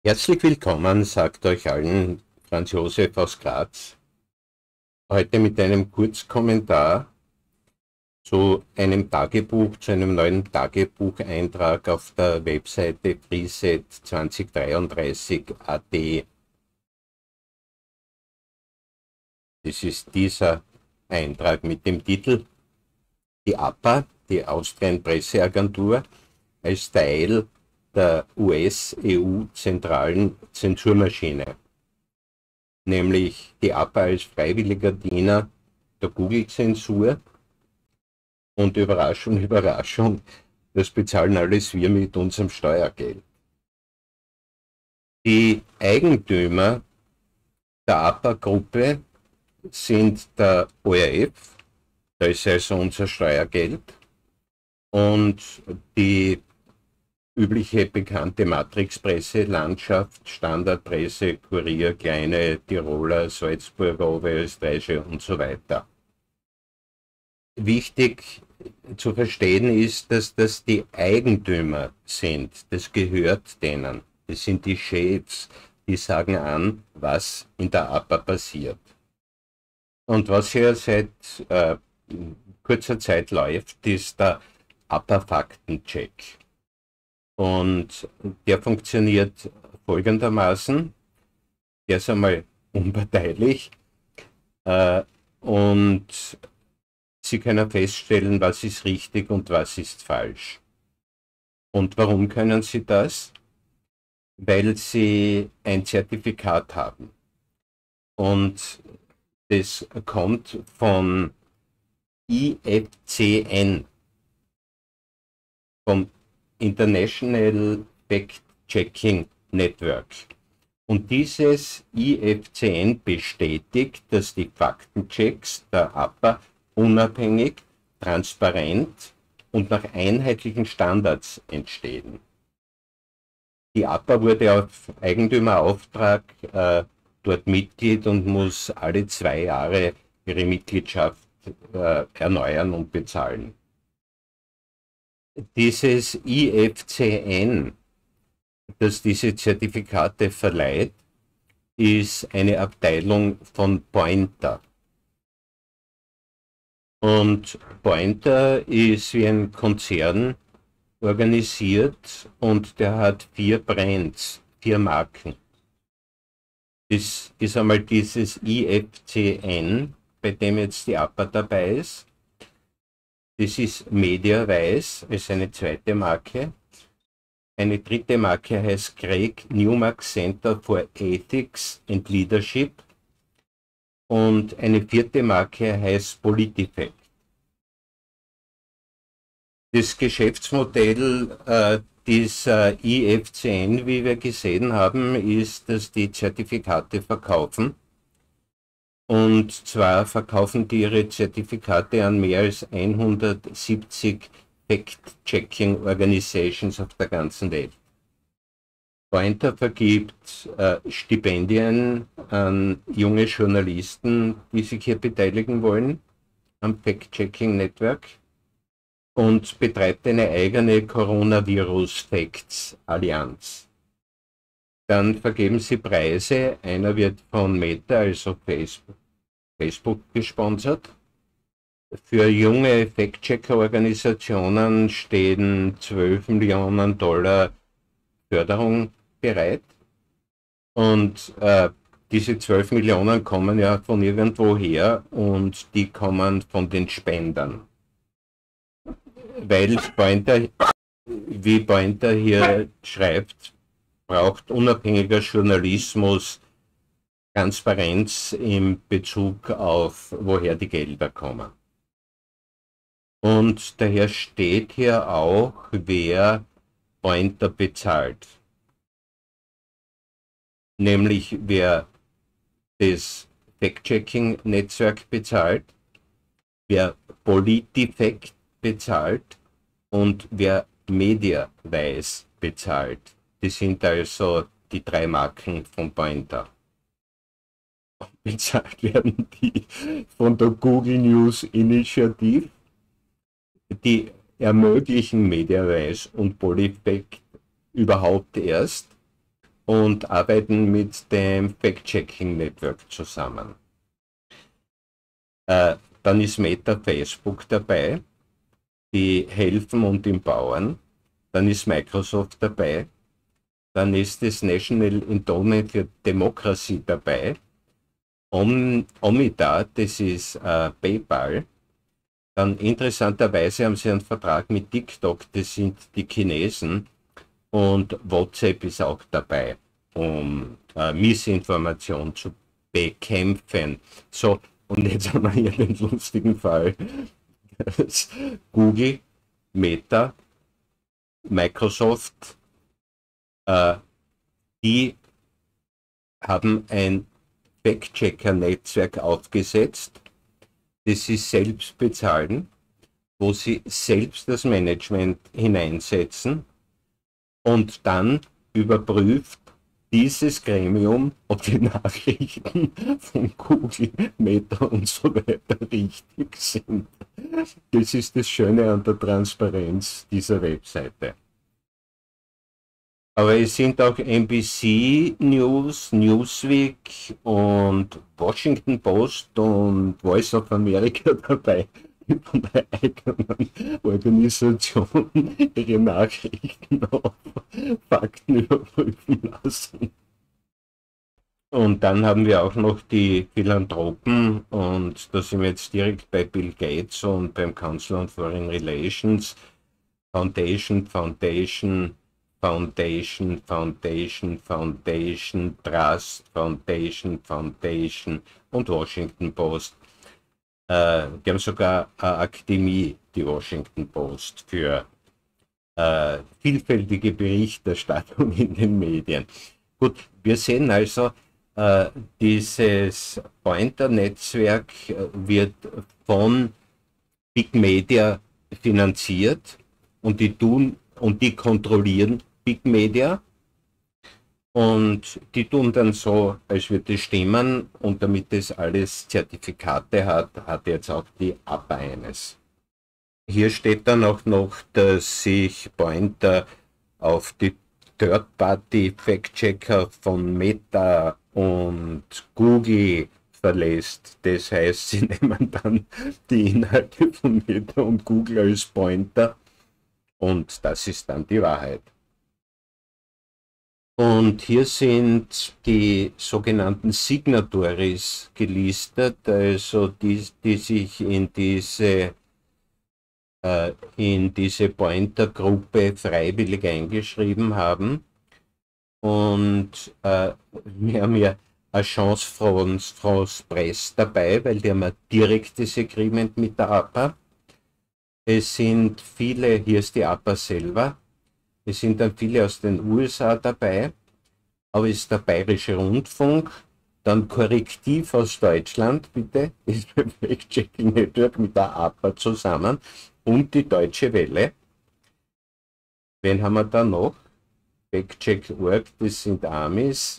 Herzlich willkommen, sagt euch allen Franz Josef aus Graz. Heute mit einem Kurzkommentar zu einem Tagebuch, zu einem neuen Tagebucheintrag auf der Webseite freeset2033.at. Das ist dieser Eintrag mit dem Titel Die APA, die Austrian Presseagentur, als Teil der US-EU-zentralen Zensurmaschine, nämlich die APA als freiwilliger Diener der Google-Zensur, und Überraschung, Überraschung, das bezahlen alles wir mit unserem Steuergeld. Die Eigentümer der APA-Gruppe sind der ORF, da ist also unser Steuergeld, und die übliche bekannte Matrixpresse, Landschaft, Standardpresse, Kurier, Kleine Tiroler, Salzburger, Oberösterreichische und so weiter. Wichtig zu verstehen ist, dass das die Eigentümer sind. Das gehört denen. Das sind die Chefs, die sagen an, was in der APA passiert. Und was hier seit kurzer Zeit läuft, ist der APA-Faktencheck. Und der funktioniert folgendermaßen. Der ist einmal unparteilich und Sie können feststellen, was ist richtig und was ist falsch. Und warum können Sie das? Weil Sie ein Zertifikat haben. Und das kommt von IFCN, vom International Fact-Checking Network. Und dieses IFCN bestätigt, dass die Faktenchecks der APA unabhängig, transparent und nach einheitlichen Standards entstehen. Die APA wurde auf Eigentümerauftrag dort Mitglied und muss alle 2 Jahre ihre Mitgliedschaft erneuern und bezahlen. Dieses IFCN, das diese Zertifikate verleiht, ist eine Abteilung von Pointer. Und Pointer ist wie ein Konzern organisiert und der hat 4 Brands, 4 Marken. Das ist einmal dieses IFCN, bei dem jetzt die APA dabei ist. Das ist MediaWise, ist eine zweite Marke. Eine dritte Marke heißt Craig Newmark Center for Ethics and Leadership. Und eine vierte Marke heißt PolitiFact. Das Geschäftsmodell dieser IFCN, wie wir gesehen haben, ist, dass die Zertifikate verkaufen. Und zwar verkaufen die ihre Zertifikate an mehr als 170 Fact-Checking Organizations auf der ganzen Welt. Pointer vergibt Stipendien an junge Journalisten, die sich hier beteiligen wollen, am Fact-Checking-Network, und betreibt eine eigene Coronavirus-Facts-Allianz. Dann vergeben sie Preise. Einer wird von Meta, also Facebook gesponsert. Für junge Fact-Checker-Organisationen stehen $12 Millionen Förderung bereit. Und diese 12 Millionen kommen ja von irgendwo her und die kommen von den Spendern. Weil Pointer, wie Pointer hier schreibt, braucht unabhängiger Journalismus Transparenz in Bezug auf, woher die Gelder kommen. Und daher steht hier auch, wer Pointer bezahlt. Nämlich wer das Fact-Checking-Netzwerk bezahlt, wer PolitiFact bezahlt und wer MediaWise bezahlt. Das sind also die 3 Marken von Pointer. Bezahlt werden die von der Google News Initiative. Die ermöglichen MediaWise und PolitiFact überhaupt erst. und arbeiten mit dem Fact-Checking Network zusammen. Dann ist Meta Facebook dabei, die helfen und empowern. Dann ist Microsoft dabei. Dann ist das National Endowment for Democracy dabei. Omida, das ist PayPal. Dann interessanterweise haben sie einen Vertrag mit TikTok, das sind die Chinesen. Und WhatsApp ist auch dabei, um Missinformation zu bekämpfen. So, und jetzt haben wir hier den lustigen Fall. Google, Meta, Microsoft, die haben ein Fact-Checker-Netzwerk aufgesetzt, das sie selbst bezahlen, wo sie selbst das Management hineinsetzen und dann überprüft dieses Gremium, ob die Nachrichten von Google, Meta und so weiter richtig sind. Das ist das Schöne an der Transparenz dieser Webseite. Aber es sind auch NBC News, Newsweek und Washington Post und Voice of America dabei, die von der eigenen Organisation ihre Nachrichten auf Fakten überprüfen lassen. Und dann haben wir auch noch die Philanthropen, und da sind wir jetzt direkt bei Bill Gates und beim Council on Foreign Relations, Foundation, Trust, Foundation und Washington Post. Die haben sogar eine Akademie, die Washington Post, für vielfältige Berichterstattung in den Medien. Gut, wir sehen also, dieses Pointer-Netzwerk wird von Big Media finanziert, und die kontrollieren Big Media, und die tun dann so, als würde es stimmen, und damit das alles Zertifikate hat jetzt auch die APA eines. Hier steht dann auch noch, dass sich Pointer auf die Third-Party-Fact-Checker von Meta und Google verlässt. Das heißt, sie nehmen dann die Inhalte von Meta und Google als Pointer, und das ist dann die Wahrheit. Und hier sind die sogenannten Signatories gelistet, also die sich in diese Pointer-Gruppe freiwillig eingeschrieben haben. Und wir haben ja eine Chance France Presse dabei, weil die haben ein direktes Agreement mit der APA. Es sind viele, hier ist die APA selber, es sind dann viele aus den USA dabei, aber es ist der Bayerische Rundfunk, dann Korrektiv aus Deutschland, bitte, ist beim Fact-Checking Network mit der APA zusammen, und die Deutsche Welle. Wen haben wir da noch? Fact-Check.org, das sind Amis.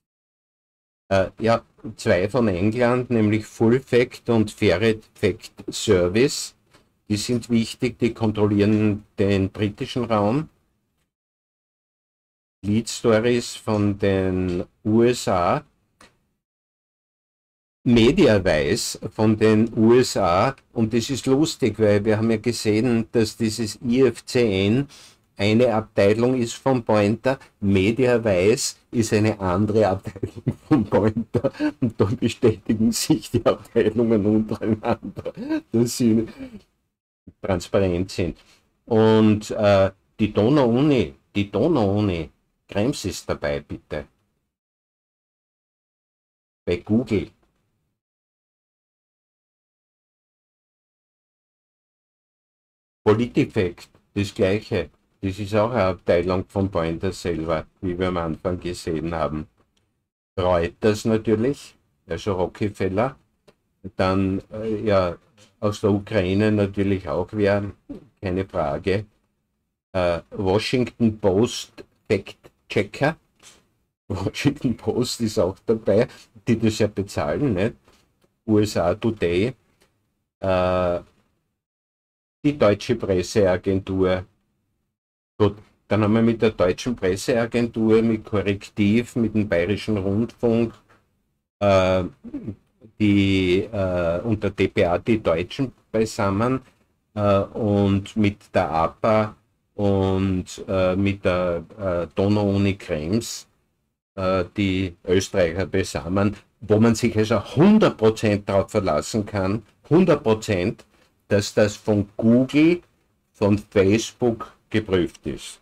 Ja, zwei von England, nämlich Full Fact und Fair Fact Service. Die sind wichtig, die kontrollieren den britischen Raum. Lead Stories von den USA. Mediaweis von den USA, und das ist lustig, weil wir haben ja gesehen, dass dieses IFCN eine Abteilung ist von Pointer, Mediaweis ist eine andere Abteilung von Pointer, und da bestätigen sich die Abteilungen untereinander, dass sie transparent sind. Und die Donau-Uni, Krems ist dabei, bitte. Bei Google. Politifact, das gleiche. Das ist auch eine Abteilung von Pointer selber, wie wir am Anfang gesehen haben. Reuters natürlich, also Rockefeller. Dann ja, aus der Ukraine natürlich auch wer, keine Frage. Washington Post Fact-Checker. Washington Post ist auch dabei, die das ja bezahlen, nicht? USA Today. Die Deutsche Presseagentur. Gut, Dann haben wir mit der Deutschen Presseagentur, mit Korrektiv, mit dem Bayerischen Rundfunk, äh, und der DPA die Deutschen beisammen und mit der APA und mit der Donau-Uni Krems die Österreicher beisammen, wo man sich also 100% darauf verlassen kann, 100%, dass das von Google, von Facebook geprüft ist.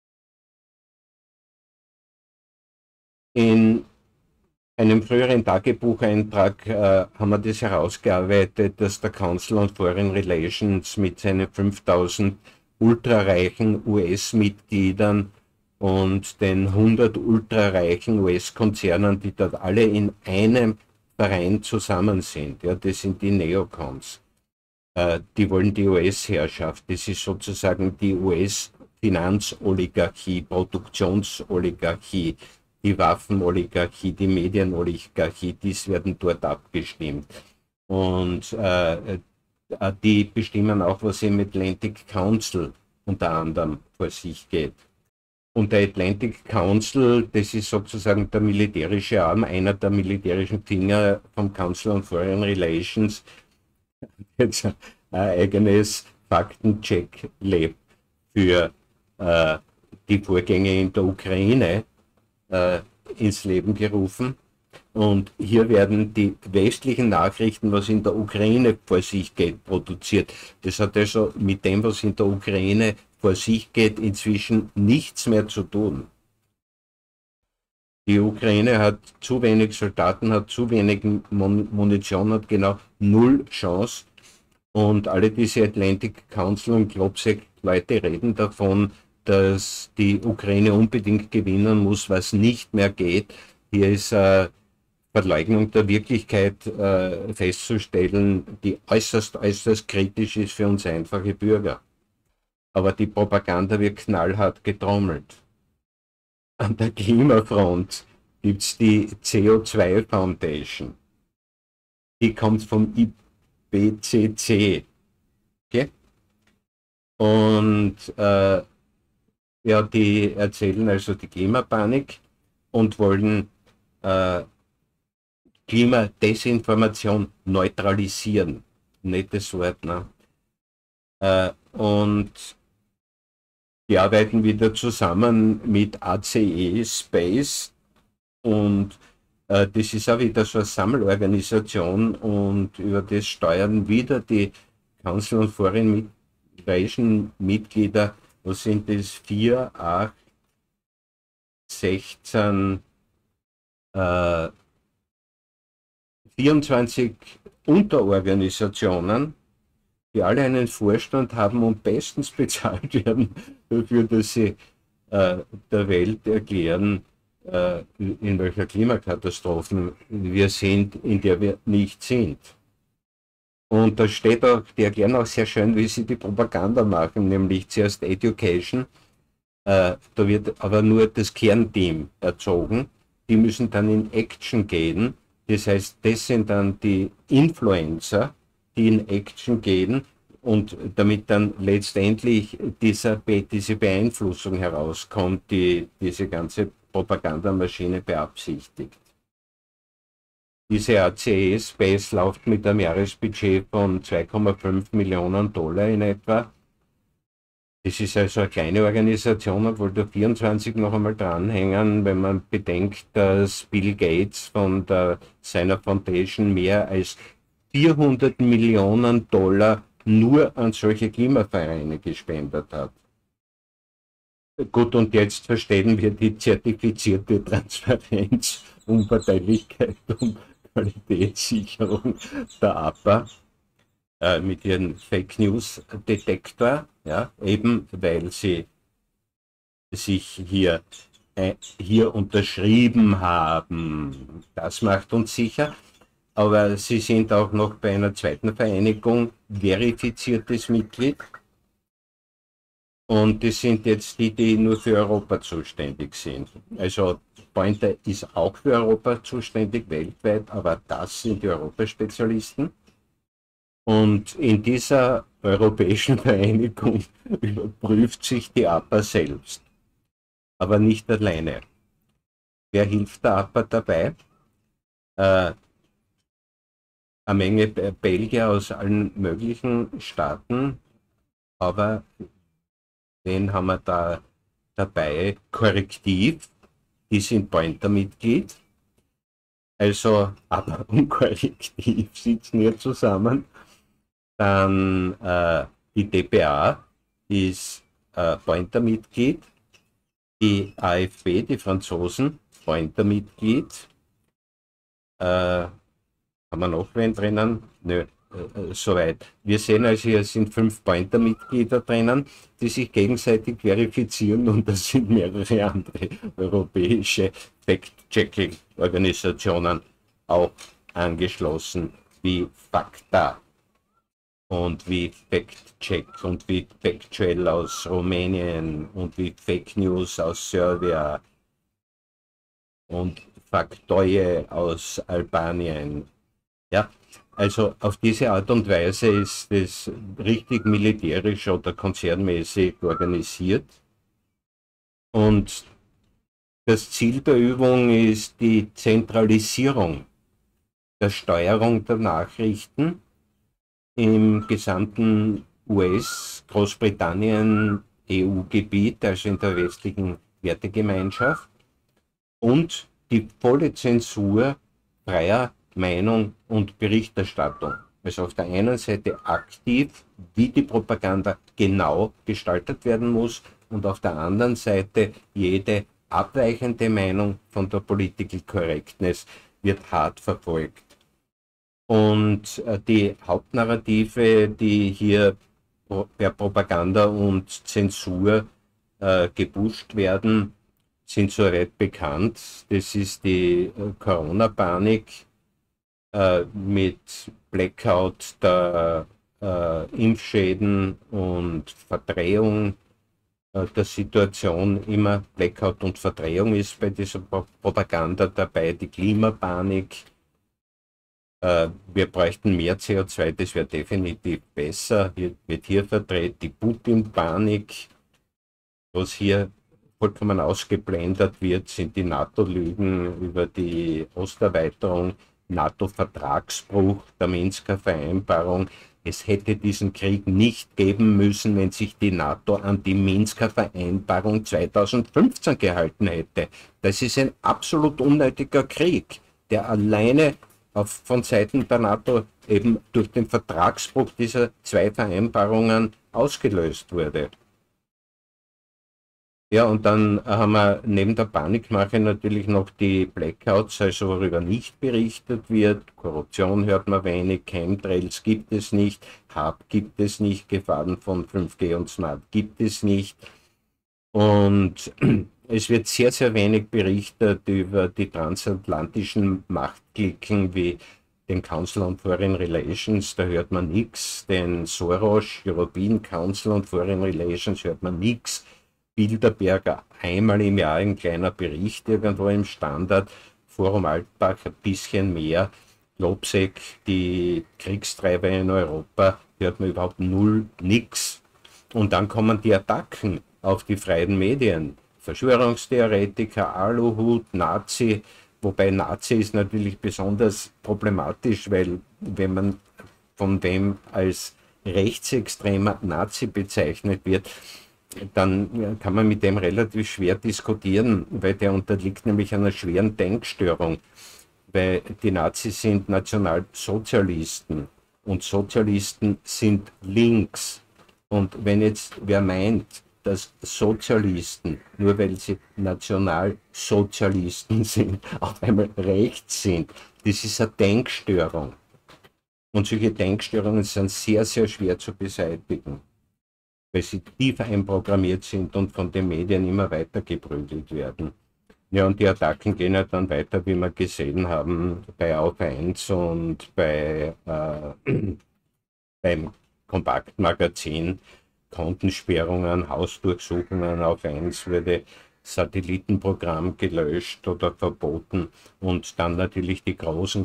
In einem früheren Tagebucheintrag haben wir das herausgearbeitet, dass der Council on Foreign Relations mit seinen 5000 ultrareichen US-Mitgliedern und den 100 ultrareichen US-Konzernen, die dort alle in einem Verein zusammen sind, ja, das sind die Neocons. Die wollen die US-Herrschaft, das ist sozusagen die US-Finanzoligarchie, Produktionsoligarchie, die Waffenoligarchie, die Medienoligarchie, dies werden dort abgestimmt. Und die bestimmen auch, was im Atlantic Council unter anderem vor sich geht. Und der Atlantic Council, das ist sozusagen der militärische Arm, einer der militärischen Finger vom Council on Foreign Relations, jetzt ein eigenes Faktencheck-Lab für die Vorgänge in der Ukraine ins Leben gerufen. Und hier werden die westlichen Nachrichten, was in der Ukraine vor sich geht, produziert. Das hat also mit dem, was in der Ukraine vor sich geht, inzwischen nichts mehr zu tun. Die Ukraine hat zu wenig Soldaten, hat zu wenig Munition, hat genau null Chance. Und alle diese Atlantic Council und Globsec-Leute reden davon, dass die Ukraine unbedingt gewinnen muss, was nicht mehr geht. Hier ist Verleugnung der Wirklichkeit festzustellen, die äußerst, äußerst kritisch ist für uns einfache Bürger. Aber die Propaganda wird knallhart getrommelt. An der Klimafront gibt es die CO2 Foundation. Die kommt vom IPCC. Okay? Und ja, die erzählen also die Klimapanik und wollen Klimadesinformation neutralisieren. Nettes Wort, ne? Und die arbeiten wieder zusammen mit ACE Space und das ist auch wieder so eine Sammelorganisation und über das steuern wieder die Council on Foreign Relations Mitglieder, was sind das, 4, 8, 16, 24 Unterorganisationen, die alle einen Vorstand haben und bestens bezahlt werden dafür, dass sie der Welt erklären, in welcher Klimakatastrophe wir sind, in der wir nicht sind. Und da steht auch, die erklären auch sehr schön, wie sie die Propaganda machen, nämlich zuerst Education, da wird aber nur das Kernteam erzogen, die müssen dann in Action gehen, das heißt, das sind dann die Influencer, die in Action gehen und damit dann letztendlich diese Beeinflussung herauskommt, die diese ganze Propagandamaschine beabsichtigt. Diese ACE Space läuft mit einem Jahresbudget von 2,5 Millionen Dollar in etwa. Das ist also eine kleine Organisation, obwohl da 24 noch einmal dranhängen, wenn man bedenkt, dass Bill Gates von seiner Foundation mehr als 400 Millionen Dollar nur an solche Klimavereine gespendet hat. Gut, und jetzt verstehen wir die zertifizierte Transparenz, Unparteilichkeit und Qualitätssicherung der APA mit ihrem Fake News Detektor, ja, eben weil sie sich hier unterschrieben haben. Das macht uns sicher. Aber sie sind auch noch bei einer zweiten Vereinigung verifiziertes Mitglied. Und das sind jetzt die, die nur für Europa zuständig sind. Also Pointer ist auch für Europa zuständig, weltweit, aber das sind die Europaspezialisten. Und in dieser europäischen Vereinigung überprüft sich die APA selbst. aber nicht alleine. Wer hilft da aber dabei? Eine Menge Belgier aus allen möglichen Staaten, aber wen haben wir da dabei? Korrektiv, die sind Pointer-Mitglied, also aber und Korrektiv sitzen hier zusammen. Dann die DPA ist Pointer-Mitglied, die AfP, die Franzosen, Pointer-Mitglied. Haben wir noch wen drinnen? Nö, soweit. Wir sehen also, hier sind 5 Pointer-Mitglieder drinnen, die sich gegenseitig verifizieren, und das sind mehrere andere europäische Fact-Checking-Organisationen auch angeschlossen, wie FACTA und wie Fact-Check und wie Factual aus Rumänien und wie Fake News aus Serbia und Faktoje aus Albanien. Ja, also auf diese Art und Weise ist es richtig militärisch oder konzernmäßig organisiert. Und das Ziel der Übung ist die Zentralisierung der Steuerung der Nachrichten im gesamten US-Großbritannien EU-Gebiet, also in der westlichen Wertegemeinschaft, und die volle Zensur freier Meinung und Berichterstattung. Also auf der einen Seite aktiv, wie die Propaganda genau gestaltet werden muss, und auf der anderen Seite jede abweichende Meinung von der Political Correctness wird hart verfolgt. Und die Hauptnarrative, die hier per Propaganda und Zensur gepusht werden, sind soweit bekannt. Das ist die Corona-Panik mit Blackout der Impfschäden und Verdrehung der Situation. Immer Blackout und Verdrehung ist bei dieser Propaganda dabei, die Klimapanik. Wir bräuchten mehr CO2, das wäre definitiv besser. Hier wird hier verdreht die Putin-Panik. Was hier vollkommen ausgeblendet wird, sind die NATO-Lügen über die Osterweiterung, NATO-Vertragsbruch der Minsker Vereinbarung. Es hätte diesen Krieg nicht geben müssen, wenn sich die NATO an die Minsker Vereinbarung 2015 gehalten hätte. Das ist ein absolut unnötiger Krieg, der alleine von Seiten der NATO eben durch den Vertragsbruch dieser 2 Vereinbarungen ausgelöst wurde. Ja, und dann haben wir neben der Panikmache natürlich noch die Blackouts, also worüber nicht berichtet wird. Korruption hört man wenig, Chemtrails gibt es nicht, HAB gibt es nicht, Gefahren von 5G und Smart gibt es nicht. Und es wird sehr, sehr wenig berichtet über die transatlantischen Machtklicken wie den Council on Foreign Relations, da hört man nichts, den Soros, European Council on Foreign Relations, hört man nichts. Bilderberger einmal im Jahr ein kleiner Bericht irgendwo im Standard, Forum Altbach ein bisschen mehr, Lobsek, die Kriegstreiber in Europa, hört man überhaupt null, nix. Und dann kommen die Attacken auf die freien Medien. Verschwörungstheoretiker, Aluhut, Nazi, wobei Nazi ist natürlich besonders problematisch, weil wenn man von dem als rechtsextremer Nazi bezeichnet wird, dann kann man mit dem relativ schwer diskutieren, weil der unterliegt nämlich einer schweren Denkstörung, weil die Nazis sind Nationalsozialisten und Sozialisten sind links. Und wenn jetzt wer meint, dass Sozialisten, nur weil sie Nationalsozialisten sind, auf einmal rechts sind, das ist eine Denkstörung. Und solche Denkstörungen sind sehr, sehr schwer zu beseitigen, weil sie tief einprogrammiert sind und von den Medien immer weiter geprügelt werden. Ja, und die Attacken gehen ja dann weiter, wie wir gesehen haben, bei Auf 1 und beim Kompaktmagazin. Kontensperrungen, Hausdurchsuchungen. Auf 1 wurde Satellitenprogramm gelöscht oder verboten, und dann natürlich die großen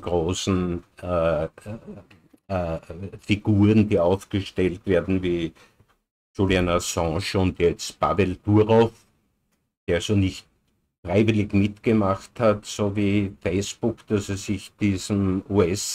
Figuren, die aufgestellt werden, wie Julian Assange und jetzt Pavel Durov, der so nicht freiwillig mitgemacht hat, so wie Facebook, dass er sich diesem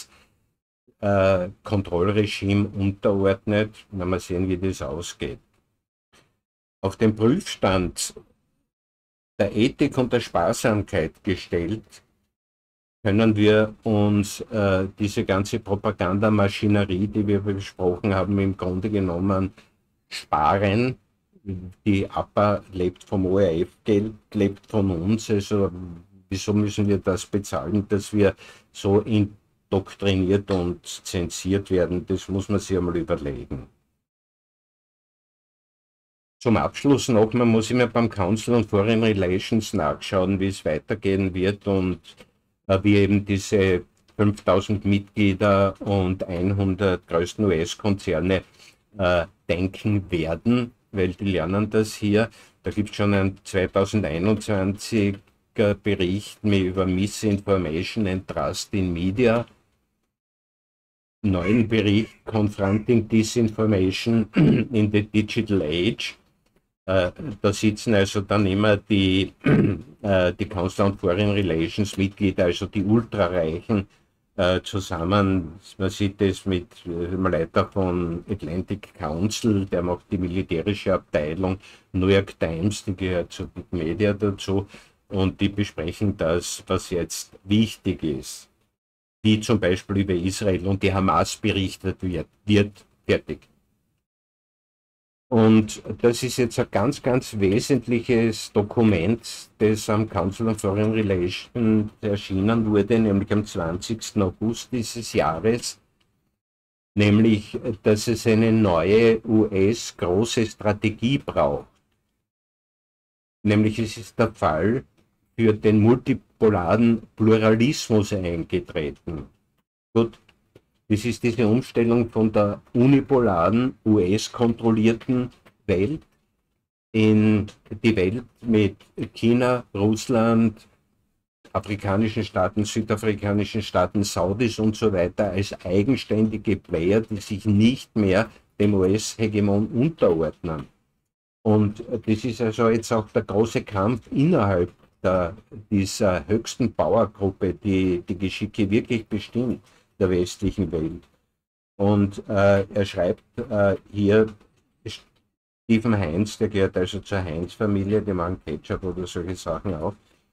US-Kontrollregime unterordnet. Mal sehen, wie das ausgeht. Auf den Prüfstand der Ethik und der Sparsamkeit gestellt, können wir uns diese ganze Propagandamaschinerie, die wir besprochen haben, im Grunde genommen sparen. Die APA lebt vom ORF-Geld, lebt von uns. Also wieso müssen wir das bezahlen, dass wir so indoktriniert und zensiert werden? Das muss man sich einmal überlegen. Zum Abschluss noch, man muss immer beim Council on Foreign Relations nachschauen, wie es weitergehen wird und wie eben diese 5000 Mitglieder und 100 größten US-Konzerne denken werden, weil die lernen das hier. Da gibt es schon einen 2021 Bericht über Misinformation and Trust in Media, neuen Bericht Confronting Disinformation in the Digital Age. Da sitzen also dann immer die Council on Foreign Relations Mitglieder, also die Ultrareichen, zusammen. Man sieht das mit dem Leiter von Atlantic Council, der macht die militärische Abteilung, New York Times, die gehört zu Big Media dazu, und die besprechen das, was jetzt wichtig ist. Wie zum Beispiel über Israel und die Hamas berichtet wird fertig. Und das ist jetzt ein ganz, ganz wesentliches Dokument, das am Council on Foreign Relations erschienen wurde, nämlich am 20. August dieses Jahres, nämlich, dass es eine neue US-große Strategie braucht. Nämlich es ist der Fall für den multipolaren Pluralismus eingetreten. Gut. Das ist diese Umstellung von der unipolaren, US-kontrollierten Welt in die Welt mit China, Russland, afrikanischen Staaten, südafrikanischen Staaten, Saudis und so weiter als eigenständige Player, die sich nicht mehr dem US-Hegemon unterordnen. Und das ist also jetzt auch der große Kampf innerhalb dieser höchsten Powergruppe, die die Geschicke wirklich bestimmt der westlichen Welt. Und er schreibt hier, Stephen Heinz, der gehört also zur Heinz-Familie, die machen Ketchup oder solche Sachen auch.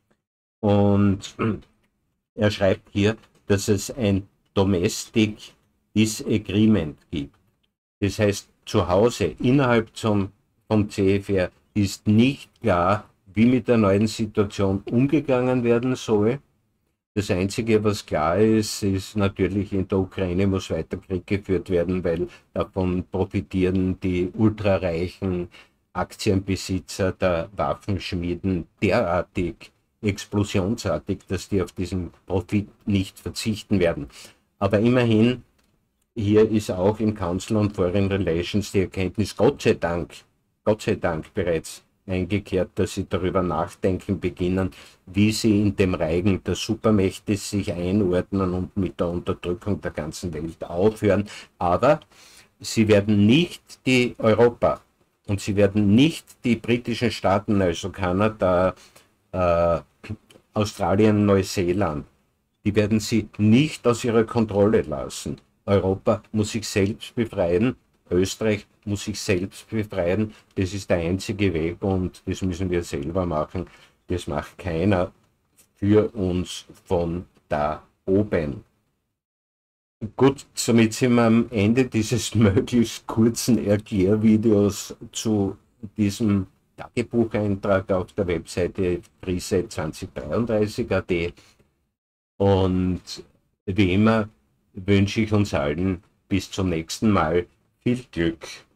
Und er schreibt hier, dass es ein Domestic Disagreement gibt. Das heißt, zu Hause, innerhalb vom CFR, ist nicht klar, wie mit der neuen Situation umgegangen werden soll. Das Einzige, was klar ist, ist natürlich, in der Ukraine muss weiter Krieg geführt werden, weil davon profitieren die ultrareichen Aktienbesitzer der Waffenschmieden derartig explosionsartig, dass die auf diesen Profit nicht verzichten werden. Aber immerhin, hier ist auch im Council on Foreign Relations die Erkenntnis, Gott sei Dank bereits eingekehrt, dass sie darüber nachdenken beginnen, wie sie in dem Reigen der Supermächte sich einordnen und mit der Unterdrückung der ganzen Welt aufhören. Aber sie werden nicht die Europa und sie werden nicht die britischen Staaten, also Kanada, Australien, Neuseeland, die werden sie nicht aus ihrer Kontrolle lassen. Europa muss sich selbst befreien. Österreich muss sich selbst befreien, das ist der einzige Weg und das müssen wir selber machen. Das macht keiner für uns von da oben. Gut, somit sind wir am Ende dieses möglichst kurzen Erklärvideos zu diesem Tagebucheintrag auf der Webseite Krise2033.at und wie immer wünsche ich uns allen bis zum nächsten Mal viel Glück.